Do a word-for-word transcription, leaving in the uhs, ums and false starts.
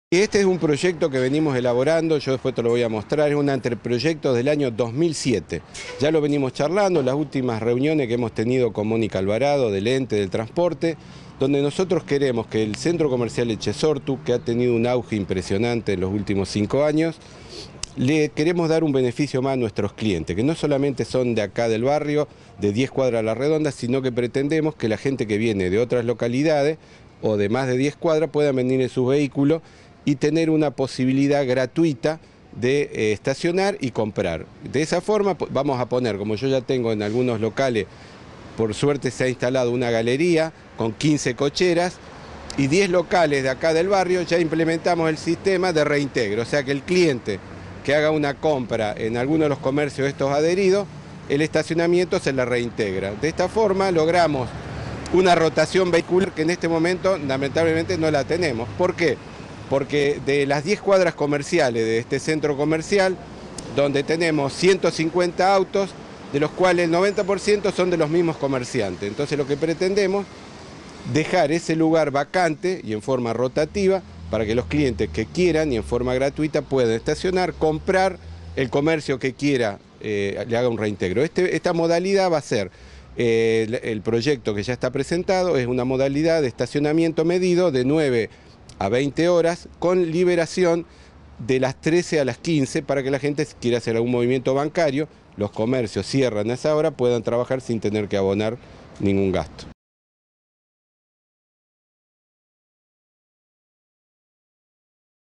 Este es un proyecto que venimos elaborando, yo después te lo voy a mostrar, es un anteproyecto del año dos mil siete. Ya lo venimos charlando, las últimas reuniones que hemos tenido con Mónica Alvarado, del ente del transporte, donde nosotros queremos que el centro comercial Echesortu, que ha tenido un auge impresionante en los últimos cinco años, le queremos dar un beneficio más a nuestros clientes, que no solamente son de acá del barrio, de diez cuadras a la redonda, sino que pretendemos que la gente que viene de otras localidades o de más de diez cuadras pueda venir en sus vehículos y tener una posibilidad gratuita de eh, estacionar y comprar. De esa forma vamos a poner, como yo ya tengo en algunos locales, por suerte se ha instalado una galería con quince cocheras y diez locales de acá del barrio, ya implementamos el sistema de reintegro, o sea que el cliente que haga una compra en alguno de los comercios estos adheridos, el estacionamiento se le reintegra. De esta forma logramos una rotación vehicular que en este momento lamentablemente no la tenemos. ¿Por qué? Porque de las diez cuadras comerciales de este centro comercial, donde tenemos ciento cincuenta autos, de los cuales el noventa por ciento son de los mismos comerciantes. Entonces lo que pretendemos es dejar ese lugar vacante y en forma rotativa para que los clientes que quieran y en forma gratuita puedan estacionar, comprar, el comercio que quiera eh, le haga un reintegro. Este, esta modalidad va a ser, eh, el, el proyecto que ya está presentado, es una modalidad de estacionamiento medido de nueve a veinte horas con liberación de las trece a las quince para que la gente, si quiere hacer algún movimiento bancario, los comercios cierran a esa hora, puedan trabajar sin tener que abonar ningún gasto.